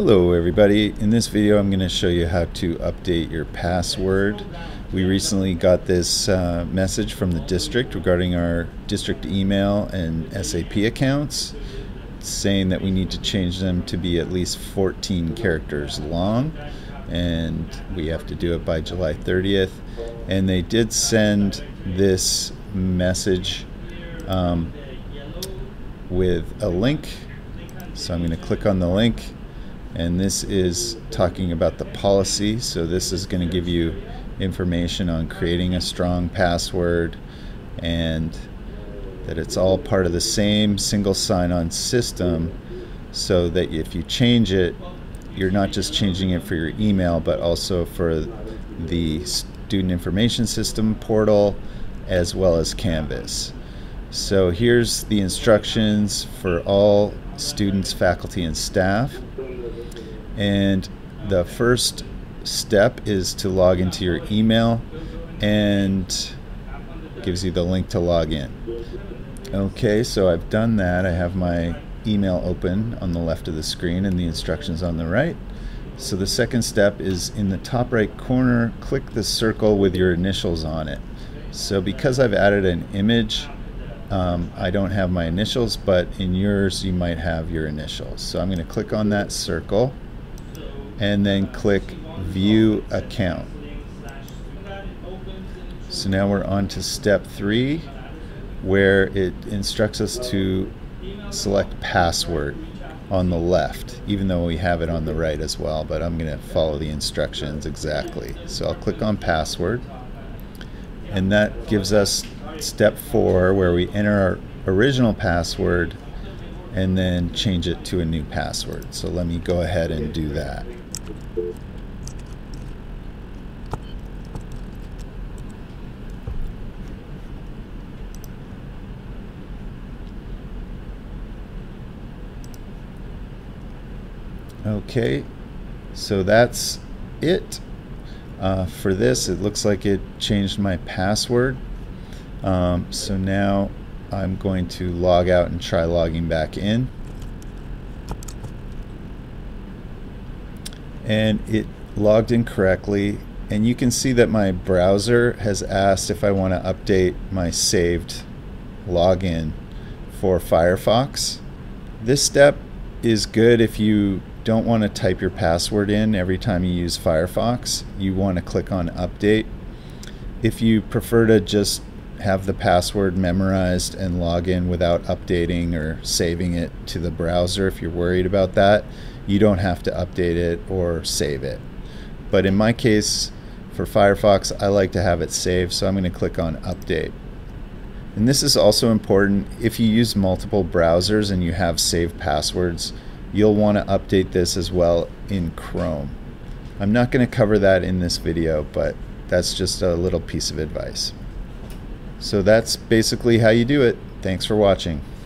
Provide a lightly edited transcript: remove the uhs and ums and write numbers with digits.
Hello everybody. In this video I'm going to show you how to update your password. We recently got this message from the district regarding our district email and SAP accounts, saying that we need to change them to be at least 14 characters long, and we have to do it by July 30th. And they did send this message with a link, so I'm going to click on the link. And this is talking about the policy, so this is going to give you information on creating a strong password and that it's all part of the same single sign-on system, so that if you change it, you're not just changing it for your email but also for the student information system portal as well as Canvas. So here's the instructions for all students, faculty, and staff. And the first step is to log into your email, and gives you the link to log in. Okay, so I've done that. I have my email open on the left of the screen and the instructions on the right. So the second step is in the top right corner, click the circle with your initials on it. So because I've added an image, I don't have my initials, but in yours you might have your initials. So I'm going to click on that circle and then click View Account. So now we're on to step 3, where it instructs us to select password on the left, even though we have it on the right as well, but I'm going to follow the instructions exactly. So I'll click on password, and that gives us step 4, where we enter our original password and then change it to a new password. So let me go ahead and do that. Okay, so that's it. For this, it looks like it changed my password. So now I'm going to log out and try logging back in. And it logged in correctly, and you can see that my browser has asked if I want to update my saved login for Firefox. This step is good if you don't want to type your password in every time you use Firefox. You want to click on update. If you prefer to just have the password memorized and log in without updating or saving it to the browser, if you're worried about that, you don't have to update it or save it. But in my case, for Firefox, I like to have it saved, so I'm going to click on update. And this is also important if you use multiple browsers and you have saved passwords. You'll want to update this as well in Chrome. I'm not going to cover that in this video, but that's just a little piece of advice. So that's basically how you do it. Thanks for watching.